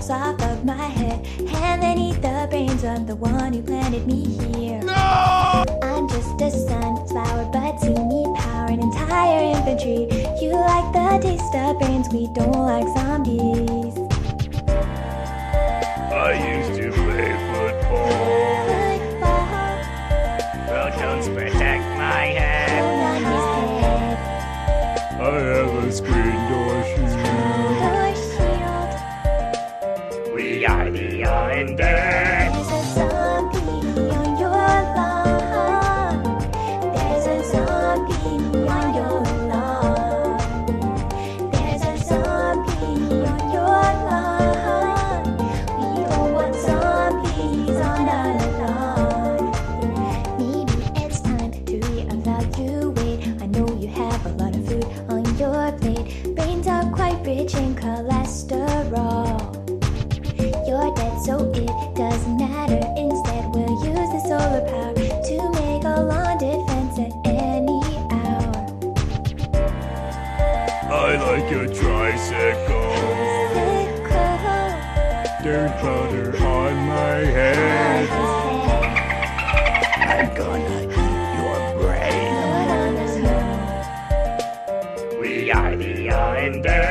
drops off of my head and then eat the brains of the one who planted me here. No! I'm just a sunflower, but see me power an entire infantry. You like the taste of brains, we don't like zombies. I used to play football. Protons protect my head. I have a screen door shield. We are the undead. There's a zombie on your lawn. There's a zombie on your lawn. There's a zombie on your lawn. We don't want zombies on our lawn. Maybe it's time to reevaluate. I know you have a lot of food on your plate. Brains are quite rich in cholesterol. You're dead, so it doesn't matter. Instead, we'll use the solar power to make a lawn defense at any hour. I like a tricycle. Dirt powder on my head. I'm gonna eat your brain. We are the undead.